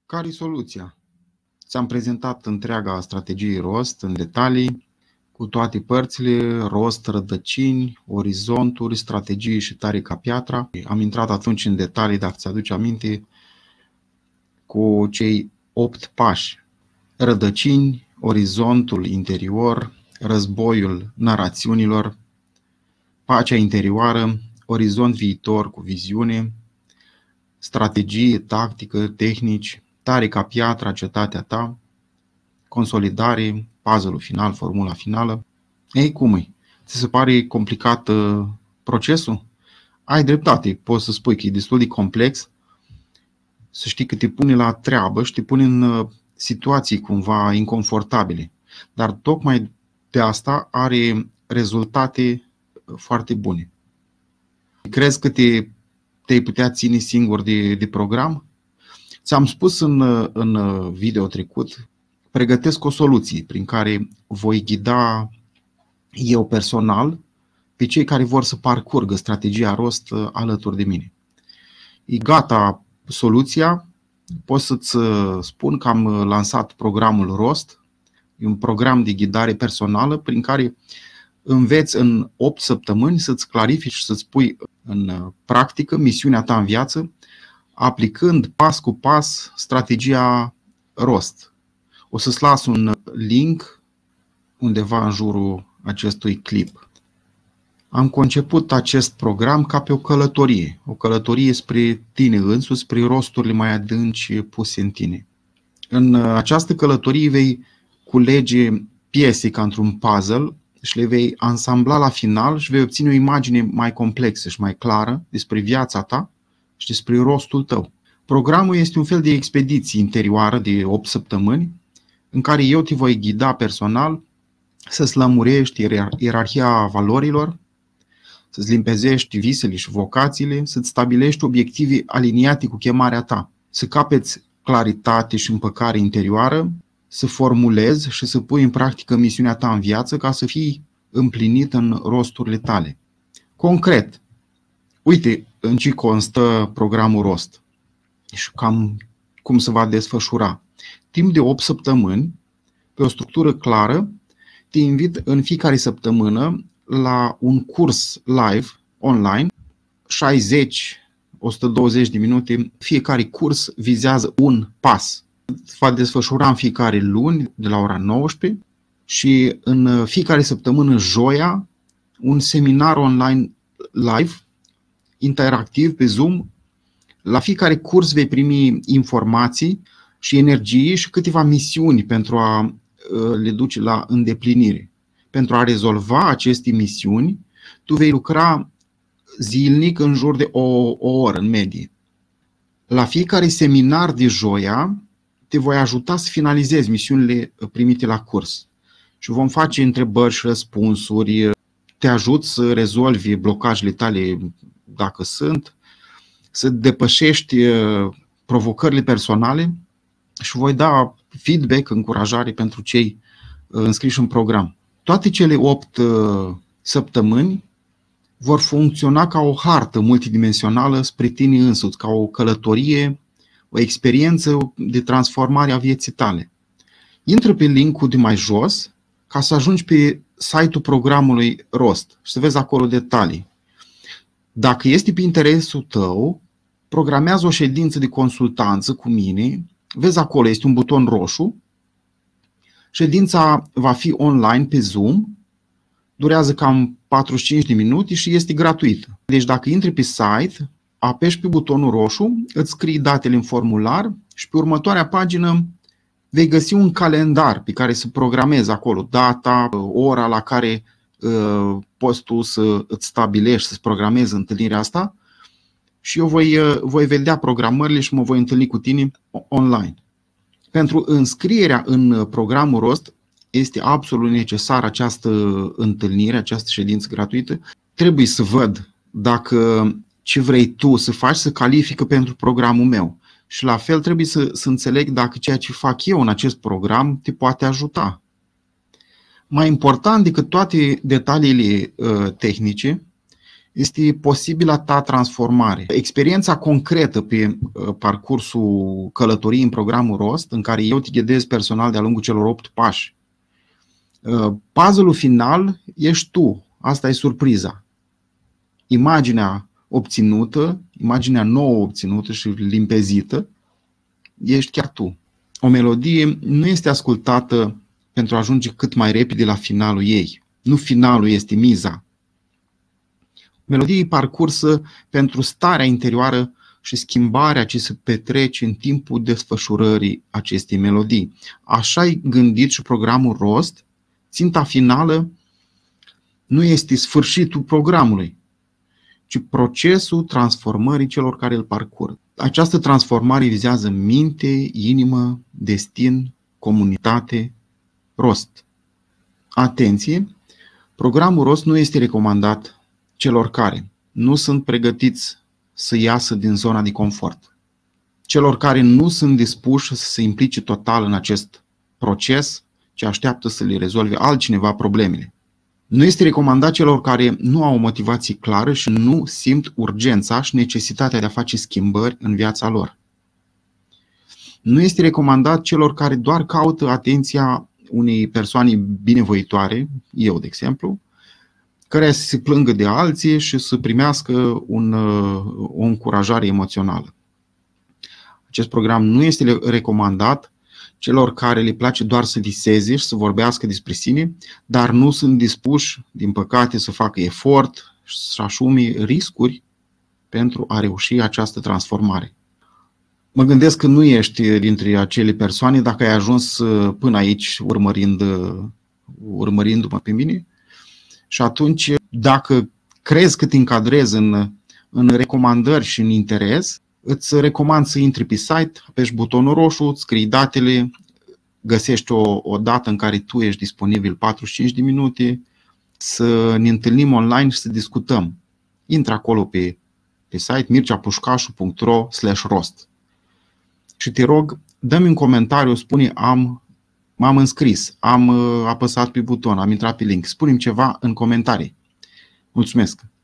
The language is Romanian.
Care-i soluția? Ți-am prezentat întreaga strategie rost în detalii, cu toate părțile, rost, rădăcini, orizonturi, strategii și tare ca piatra. Am intrat atunci în detalii, dacă ți-aduci aminte, cu cei 8 pași. Rădăcini, orizontul interior, războiul narațiunilor, pacea interioară, orizont viitor cu viziune, strategie, tactică, tehnici, tare ca piatra, cetatea ta, consolidare, puzzle-ul final, formula finală. Ei, cum e? Ți se pare complicat procesul? Ai dreptate, poți să spui că e destul de complex. Să știi că te pune la treabă și te pune în situații cumva inconfortabile. Dar tocmai de asta are rezultate foarte bune. Crezi că te-ai putea ține singur de program? Ți-am spus în video trecut, pregătesc o soluție prin care voi ghida eu personal pe cei care vor să parcurgă strategia rost alături de mine. E gata soluția, pot să-ți spun că am lansat programul rost, e un program de ghidare personală prin care înveți în 8 săptămâni să-ți clarifici și să-ți pui în practică misiunea ta în viață, aplicând pas cu pas strategia rost. O să-ți las un link undeva în jurul acestui clip. Am conceput acest program ca pe o călătorie spre tine însuți, spre rosturile mai adânci puse în tine. În această călătorie vei culege piese ca într-un puzzle și le vei ansambla la final și vei obține o imagine mai complexă și mai clară despre viața ta și despre rostul tău. Programul este un fel de expediție interioară de 8 săptămâni în care eu te voi ghida personal să-ți lămurești ierarhia valorilor, să-ți limpezești visele și vocațiile, să-ți stabilești obiective aliniate cu chemarea ta, să capeți claritate și împăcare interioară, să formulezi și să pui în practică misiunea ta în viață ca să fii împlinit în rosturile tale. Concret, uite în ce constă programul rost și cam cum se va desfășura. Timp de 8 săptămâni, pe o structură clară, te invit în fiecare săptămână la un curs live, online, 60-120 de minute. Fiecare curs vizează un pas. Se va desfășura în fiecare luni, de la ora 19 și în fiecare săptămână, joia, un seminar online live, interactiv pe Zoom. La fiecare curs vei primi informații și energie și câteva misiuni pentru a le duce la îndeplinire. Pentru a rezolva aceste misiuni, tu vei lucra zilnic în jur de o oră în medie. La fiecare seminar de joia te voi ajuta să finalizezi misiunile primite la curs. Și vom face întrebări și răspunsuri, te ajut să rezolvi blocajele tale dacă sunt, să depășești provocările personale și voi da feedback, încurajare pentru cei înscriși în program. Toate cele 8 săptămâni vor funcționa ca o hartă multidimensională spre tine însuți, ca o călătorie, o experiență de transformare a vieții tale. Intră pe linkul de mai jos ca să ajungi pe site-ul programului rost și să vezi acolo detalii. Dacă este pe interesul tău, programează o ședință de consultanță cu mine. Vezi acolo, este un buton roșu. Ședința va fi online pe Zoom, durează cam 45 de minute și este gratuită. Deci dacă intri pe site, apeși pe butonul roșu, îți scrii datele în formular și pe următoarea pagină vei găsi un calendar pe care să programezi acolo data, ora la care poți tu să îți stabilești, să-ți programezi întâlnirea asta și eu voi vedea programările și mă voi întâlni cu tine online. Pentru înscrierea în programul rost este absolut necesară această întâlnire, această ședință gratuită. Trebuie să văd dacă ce vrei tu să faci se califică pentru programul meu. Și la fel trebuie să înțeleg dacă ceea ce fac eu în acest program te poate ajuta. Mai important decât toate detaliile tehnice este posibila ta transformare. Experiența concretă pe parcursul călătoriei în programul ROST, în care eu te ghidez personal de-a lungul celor 8 pași. Puzzle-ul final ești tu. Asta e surpriza. Imaginea obținută, imaginea nouă obținută și limpezită, ești chiar tu. O melodie nu este ascultată pentru a ajunge cât mai repede la finalul ei. Nu finalul este miza. Melodie e parcursă pentru starea interioară și schimbarea ce se petrece în timpul desfășurării acestei melodii. Așa e gândit și programul ROST. Ținta finală nu este sfârșitul programului, ci procesul transformării celor care îl parcurg. Această transformare vizează minte, inimă, destin, comunitate, rost. Atenție! Programul ROST nu este recomandat celor care nu sunt pregătiți să iasă din zona de confort, celor care nu sunt dispuși să se implice total în acest proces, ce așteaptă să le rezolve altcineva problemele. Nu este recomandat celor care nu au o motivație clară și nu simt urgența și necesitatea de a face schimbări în viața lor. Nu este recomandat celor care doar caută atenția unei persoane binevoitoare, eu de exemplu, care să se plângă de alții și să primească o încurajare emoțională. Acest program nu este recomandat celor care le place doar să viseze și să vorbească despre sine, dar nu sunt dispuși, din păcate, să facă efort și să asume riscuri pentru a reuși această transformare. Mă gândesc că nu ești dintre acele persoane dacă ai ajuns până aici urmărindu-mă pe mine. Și atunci, dacă crezi că te încadrezi în recomandări și în interes, îți recomand să intri pe site, apeși butonul roșu, scrii datele, găsești o dată în care tu ești disponibil 45 de minute, să ne întâlnim online și să discutăm. Intră acolo pe site mirceapușcașu.ro/rost și te rog, dă-mi un comentariu, spune m-am înscris, am apăsat pe buton, am intrat pe link. Spune-mi ceva în comentarii. Mulțumesc!